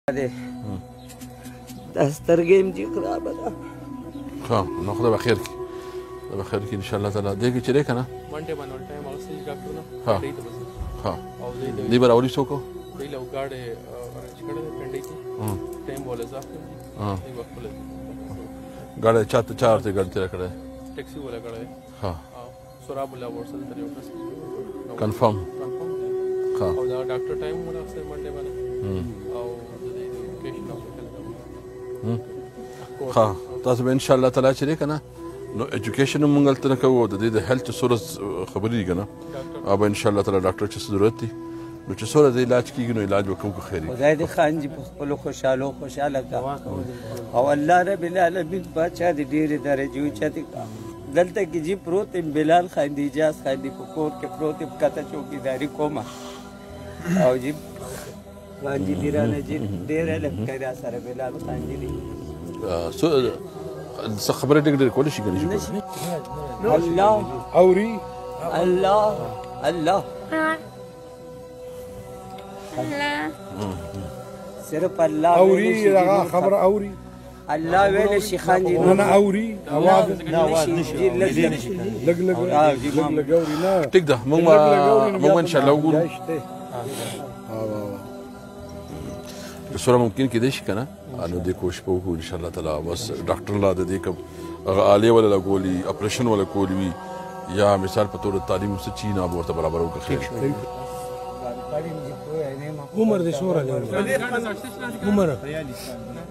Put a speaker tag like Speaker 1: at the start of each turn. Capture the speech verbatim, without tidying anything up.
Speaker 1: ده دا سترګې م چې خرابه ده.
Speaker 2: ښه نو خدای به خیر کړي، خدای به خیر کړي انشاءالله تعالی. دی کې چې دی که نه
Speaker 3: منډې باندې ول ټایم اغوستی ډاکټر نه
Speaker 2: ها
Speaker 3: دی ته بس
Speaker 2: ها
Speaker 3: او دی
Speaker 2: دی به راولي څوک
Speaker 3: دی له ګاډې ارنج کړی دی پنډۍ کې ټایم به ول اضافه کړي دی به خپله
Speaker 2: ګاډی چا ته چا ورته ګاډي تېره کړی
Speaker 3: ټیکسي وله کړی
Speaker 2: ها
Speaker 3: او سراب وله ورسره تر یو کس
Speaker 2: کنفرم
Speaker 3: کنفرم
Speaker 2: ها
Speaker 3: او دا ډاکټر ټایم مو اکثر منډې باندې او د دې لوکیشن او
Speaker 2: ښه تاسو به انشاءالله تعالی چې دی که نه نو ایجوکیشن هم موږ هلته نه کوو او د دې د هیلث سورس خبرې دي که نه او به انشاءالله تعالی ډاکټر چې څه ضرورت دي نو چې څومره د علاج کېږي نو علاج به کوو که خیر وي.
Speaker 1: خدای دې خانجي په خپلو خوشحالو خوشحاله کړه او الله رب العالمین باچا دې ډېرې درجې اوچتې کړه. دلته کې جي پروت یم بلال خاندي اجاز خاندي په کور کې پروت یم کته چوکیداري کومه او جي خانجي دې رانه جي ډېر علم کوي را سره بلال خانجي دې
Speaker 2: څه خبرې ډېرې ډېرې کولی شي که نه شي
Speaker 1: الله
Speaker 4: اوري
Speaker 1: الله الله صرف الله
Speaker 4: اوري دغه خبره اوري
Speaker 1: الله ویل شي خانجي
Speaker 4: نه نه اوري اواز
Speaker 1: نه اواز نشي
Speaker 4: لګ لګ لګ لګ اوري نه
Speaker 2: ټیک ده موږ موږ انشاءالله وګورو که څومره ممکن کېدی شي که نه نو دې کوشش به وکړو انشاءالله تعالی. بس ډاکټر لا د دې کوم هغه آلې وله لګولي اپریشن وله کولی وي یا مثال په توګه تعلیم څه چی نه به ورته برابرو که خیر
Speaker 4: عمر دې څومره دی عمر